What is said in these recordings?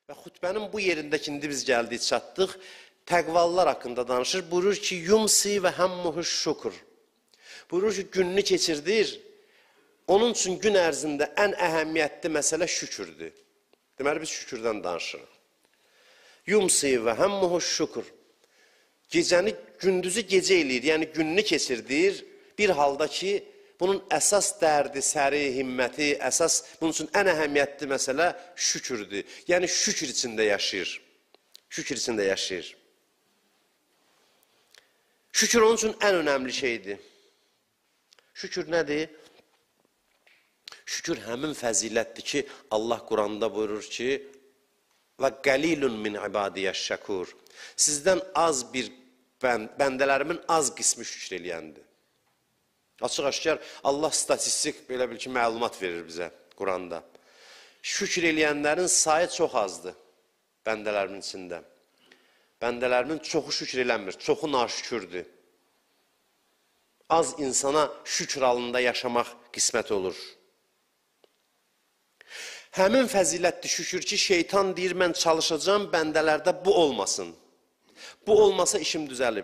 Və xutbənin bu yerindəkində biz gəldik, çatdıq. Təqvallar haqqında danışır. Buyurur ki, yumsi və həmmuhu şukur. Buyurur ki, gününü keçirdir. Onun üçün gün ərzində ən əhəmiyyətli məsələ şükürdür. Deməli, biz şükürdən danışırıq. Yumsi və həmmuhu şukur. Gecəni, gündüzü gecə eləyir, yəni gününü keçirdir. Bir halda ki, bunun əsas dərdi, səri, himməti, əsas bunun üçün ən əhəmiyyətli məsələ şükürdür. Yəni şükür içində yaşayır. Şükür içində yaşayır. Şükür onun üçün ən önəmli şeydir. Şükür nədir? Şükür həmin fəzilətdir ki, Allah Quranda buyurur ki, və qəlilun min ibadiyyəş şəkur. Sizdən az bir bəndələrimin az qismi şükür eləyəndir. Açıq-aşkar Allah statistik belə bil ki, məlumat verir bizə Quranda. Şükür eləyənlərin sayı çox azdır bəndələrimin içində. Bəndələrimin çoxu şükür eləmir, çoxu naşükürdür. Az insana şükür halında yaşamaq qismət olur. Həmin fəzilətli şükür ki, şeytan deyir, mən çalışacağım, bəndələrdə bu olmasın. Bu olmasa işim düzəlib.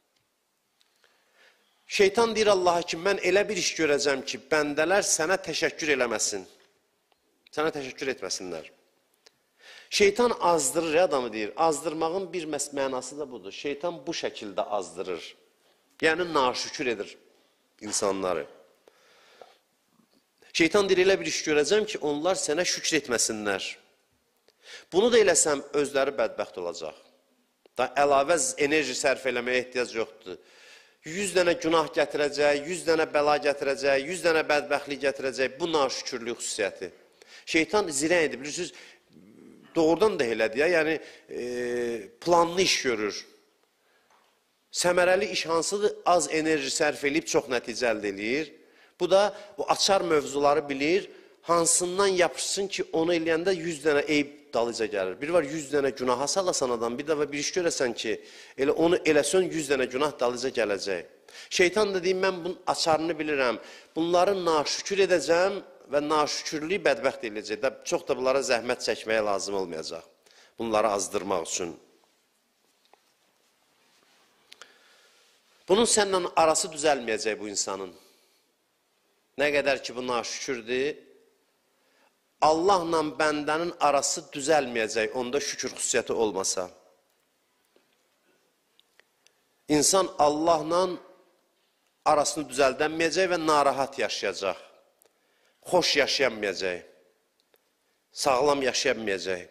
Şeytan deyir Allaha ki, mən elə bir iş görəcəm ki, bəndələr sənə təşəkkür eləməsin. Sənə təşəkkür etməsinlər. Şeytan azdırır adamı deyir. Azdırmağın bir mənası da budur. Şeytan bu şəkildə azdırır. Yəni, naşükür edir insanları. Şeytan deyir, elə bir iş görəcəm ki, onlar sənə şükür etməsinlər. Bunu da eləsəm, özləri bədbəxt olacaq. Da əlavə enerji sərf eləməyə ehtiyac yoxdur. 100 dənə günah gətirəcək, 100 dənə bəla gətirəcək, 100 dənə bədbəxtlik gətirəcək. Bu naşükürlük xüsusiyyəti. Şeytan zirən edir. Bilirsiniz, doğrudan da elədir. Yəni, planlı iş görür. Səmərəli iş hansıdır? Az enerji sərf eləyib, çox nəticə əldə eləyir. Bu da o açar mövzuları bilir. Hansından yapışsın ki, onu eləyəndə 100 dənə eyb dalıca gəlir. Bir var 100 dənə günaha salasan adam, bir dəfə bir iş görəsən ki, elə onu eləsən 100 dənə günah dalıca gələcək. Şeytan da deyim, mən bunun açarını bilirəm. Bunları naşükür edəcəm və naşükürlüyü bədbəxt eləyəcək. Çox da bunlara zəhmət çəkməyə lazım olmayacaq. Bunları azdırmaq üçün. Bunun səninlə arası düzəlməyəcək bu insanın. Nə qədər ki, bu naşükürdür, Allahla bəndənin arası düzəlməyəcək, onda şükür xüsusiyyəti olmasa. İnsan Allahla arasını düzəldənməyəcək və narahat yaşayacaq. Xoş yaşayamayacaq. Sağlam yaşayamayacaq.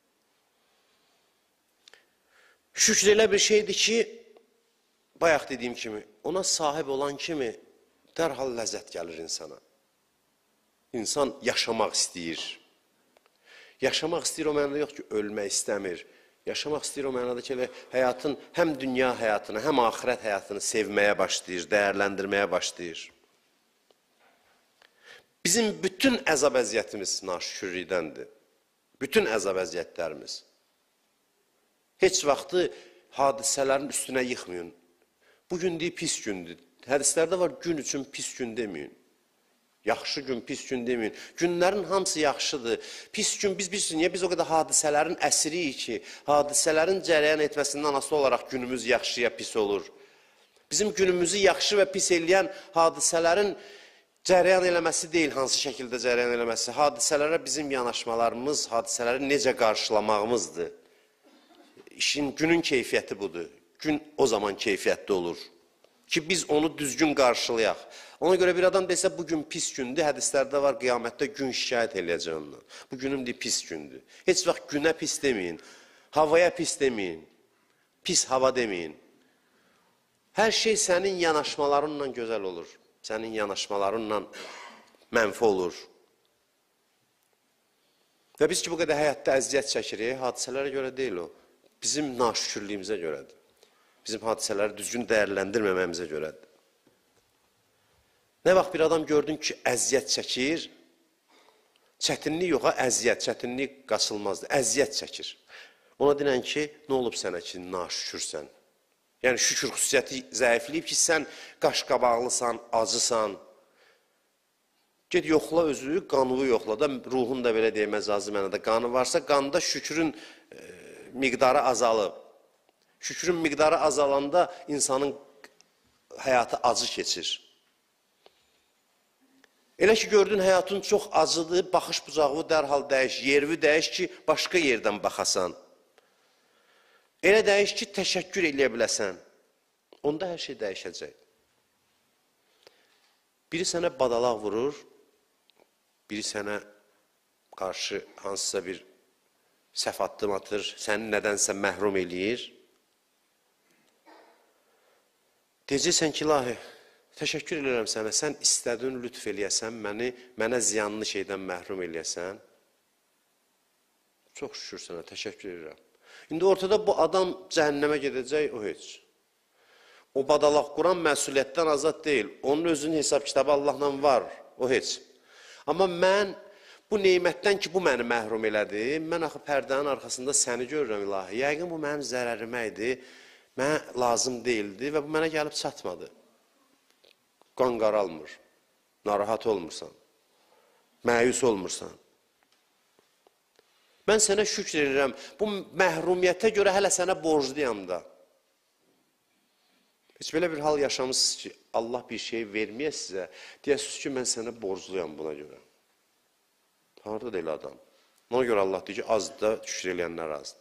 Şükür elə bir şeydir ki, bayaq dediyim kimi, ona sahib olan kimi dərhal ləzzət gəlir insana. İnsan yaşamaq istəyir. Yaşamaq istəyir o mənada yox ki, ölmək istəmir. Yaşamaq istəyir o mənada ki, həyatın, həm dünya həyatını, həm axirət həyatını sevməyə başlayır, dəyərləndirməyə başlayır. Bizim bütün əzab-əziyyətimiz naşükürlükdəndir. Bütün əzab-əziyyətlərimiz. Heç vaxtı hadisələrin üstünə yıxmayın. Bugün deyil, pis gündür. Hədislərdə var, gün üçün pis gün deməyin. Yaxşı gün, pis gün deməyin. Günlərin hamısı yaxşıdır. Pis gün, biz bilirsiniz, niyə biz o qədər hadisələrin əsiriyik ki, hadisələrin cərəyan etməsindən asılı olaraq günümüz yaxşıya pis olur. Bizim günümüzü yaxşı və pis eləyən hadisələrin cərəyan eləməsi deyil, hansı şəkildə cərəyan eləməsi. Hadisələrə bizim yanaşmalarımız, hadisələri necə qarşılamağımızdır. Günün keyfiyyəti budur. Gün o zaman keyfiyyətli olur. Ki biz onu düzgün qarşılayaq. Ona görə bir adam desə, bugün pis gündür, hədislərdə var, qiyamətdə gün şikayət eləyəcək ondan. Bu günüm deyil, pis gündür. Heç vaxt günə pis deməyin, havaya pis deməyin, pis hava deməyin. Hər şey sənin yanaşmalarınla gözəl olur, sənin yanaşmalarınla mənfi olur. Və biz ki, bu qədər həyatda əziyyət çəkirik, hadisələrə görə deyil o, bizim naşükürlüyümüzə görədir. Bizim hadisələri düzgün dəyərləndirməməyimizə görədir. Nə vaxt bir adam gördün ki, əziyyət çəkir, çətinlik yox, əziyyət, çətinlik qaçılmazdır, əziyyət çəkir. Ona denən ki, nə olub sənə ki, naşükürsən? Yəni, şükür xüsusiyyəti zəifləyib ki, sən qaşqabaqlısan, acısan, Get yoxla özü, qanını yoxla da, ruhun da belə deyək məcazi mənada. Qanı varsa, qanda şükrün miqdarı azalıb. Şükrün miqdarı azalanda insanın həyatı acı keçir. Elə ki, gördün, həyatın çox acıdır, baxış bucağı dərhal dəyiş, yerini dəyiş ki, başqa yerdən baxasan. Elə dəyiş ki, təşəkkür eləyə biləsən. Onda hər şey dəyişəcək. Biri sənə badalaq vurur, biri sənə qarşı hansısa bir səhv addım atır, səni nədənsə məhrum eləyir. Deyəcəksən ki, ilahi, təşəkkür edirəm sənə, sən istədin lütf eləyəsən, mənə ziyanlı şeydən məhrum eləyəsən. Çox şükür sənə, təşəkkür edirəm. İndi ortada bu adam cəhənnəmə gedəcək, o heç. O badalaq quran məsuliyyətdən azad deyil. Onun özünün hesab kitabı Allahla var, o heç. Amma mən bu neymətdən ki, bu məni məhrum elədi, mən axı pərdənin arxasında səni görürəm, ilahi. Yəqin bu mənim zərərimə idi, mənə lazım deyildi və bu mənə gəlib çatmadı. Qan qaralmır, narahat olmursan, məyus olmursan. Mən sənə şükr edirəm, bu məhrumiyyətə görə hələ sənə borcluyam da. Heç belə bir hal yaşamışsınız ki, Allah bir şey verməyə sizə, deyəsiniz ki, mən sənə borcluyam buna görə. Harada deyil adam. Ona görə Allah deyir ki, az da şükür eləyənlər azdır.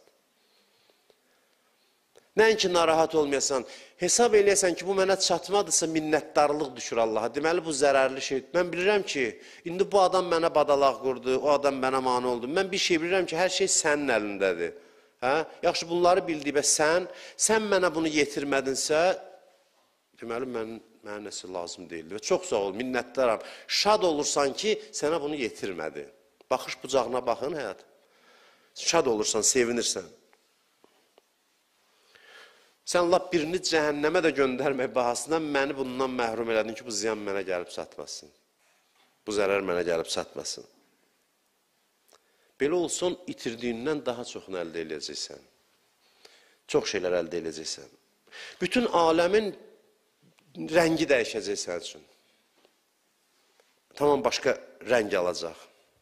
Nəinki narahat olmayasan, hesab eləyəsən ki, bu mənə çatmadısa minnətdarlıq düşür Allaha. Deməli, bu zərərli şeydir. Mən bilirəm ki, indi bu adam mənə badalaq qurdu, o adam mənə mane oldu. Mən bir şey bilirəm ki, hər şey sənin əlindədir. Yaxşı, bunları bildiyibə sən mənə bunu yetirmədinsə, deməli, mənə nəsə lazım deyildi. Və çox sağ ol, minnətdaram. Şad olursan ki, sənə bunu yetirmədi. Baxış bucağına baxın həyat. Şad olursan, sevinirsən. Sən lap birini cəhənnəmə də göndərmək bahasından məni bundan məhrum elədin ki, bu ziyan mənə gəlib çatmasın. Bu zərər mənə gəlib çatmasın. Belə olsun, itirdiyindən daha çoxunu əldə edəcəksən. Çox şeylər əldə edəcəksən. Bütün aləmin rəngi dəyişəcək sən üçün. Tamam başqa rəng alacaq.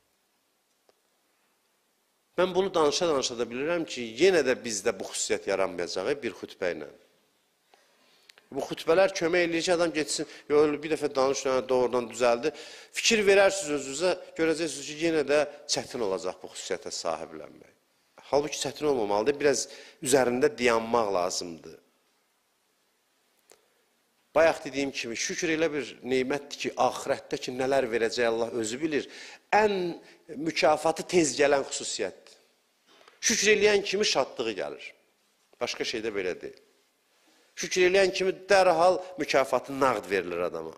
Mən bunu danışa-danışa da bilirəm ki, yenə də bizdə bu xüsusiyyət yaranmayacaq bir xütbə ilə. Bu xütbələr kömək eləyir ki, adam geçsin, bir dəfə danışın, doğrudan düzəldi. Fikir verərsiniz özünüzə, görəcəksiniz ki, yenə də çətin olacaq bu xüsusiyyətə sahiblənmək. Halbuki çətin olmamalıdır, biraz üzərində dayanmaq lazımdır. Bayaq dediyim kimi, şükür elə bir neymətdir ki, axirətdə ki, nələr verəcək Allah özü bilir. Ən mükafatı tez gələn xüsusiyyətdir. Şükür eləyən kimi şadlığı gəlir. Başqa şey də belə deyil. Şükür eləyən kimi dərhal mükafatı nağd verilir adama.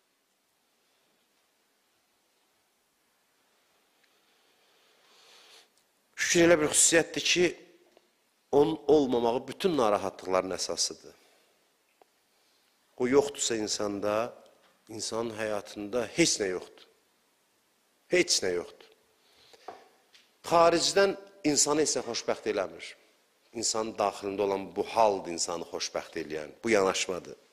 Şükür elə bir xüsusiyyətdir ki, onun olmamağı bütün narahatlıqların əsasıdır. O yoxdursa insanda, insanın həyatında heç nə yoxdur. Heç nə yoxdur. Xaricdən insanı isə xoşbəxt eləmir. İnsanın daxilində olan bu haldır insanı xoşbəxt eləyən, bu yanaşmadır.